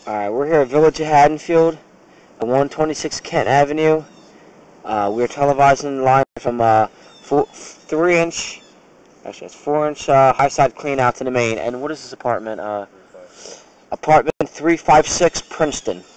Alright, we're here at Village of Haddonfield at 126 Kent Avenue. We're televising live from 3-inch, actually it's 4-inch high side clean out to the main. And what is this apartment? Apartment 356 Princeton.